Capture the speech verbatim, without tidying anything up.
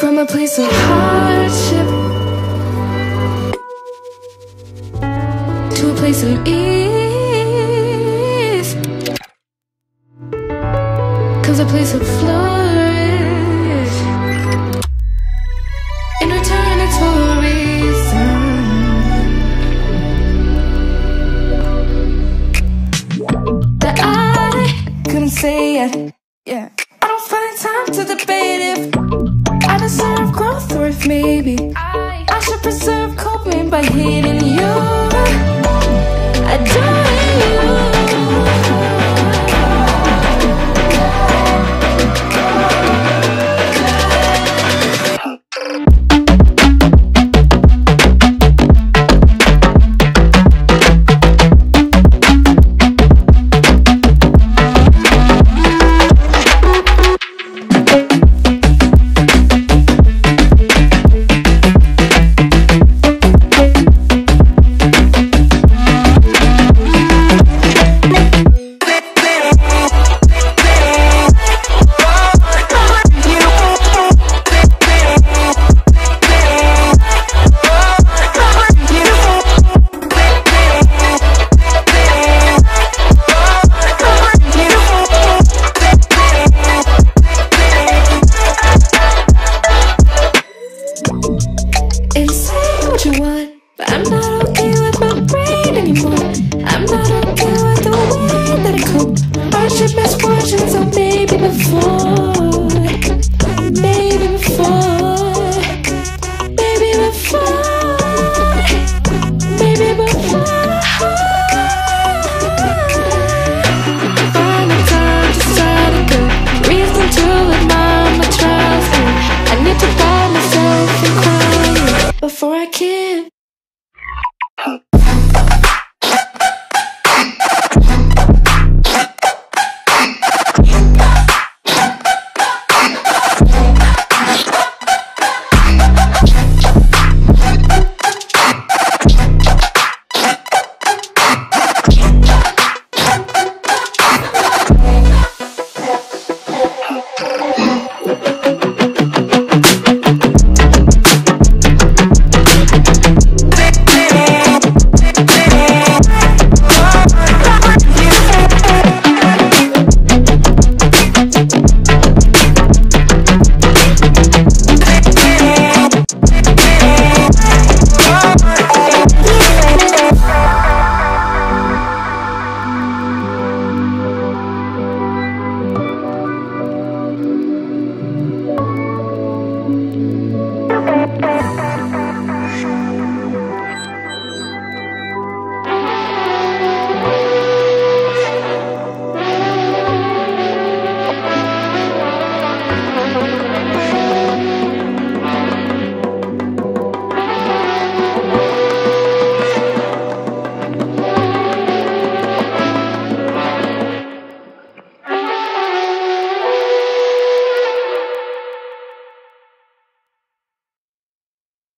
from a place of hardship to a place of ease, comes a place of flourish. In return, it's for a reason that I couldn't say yet. Yeah, I don't find time to debate if I deserve growth or if maybe I should preserve coping by hating you. I don't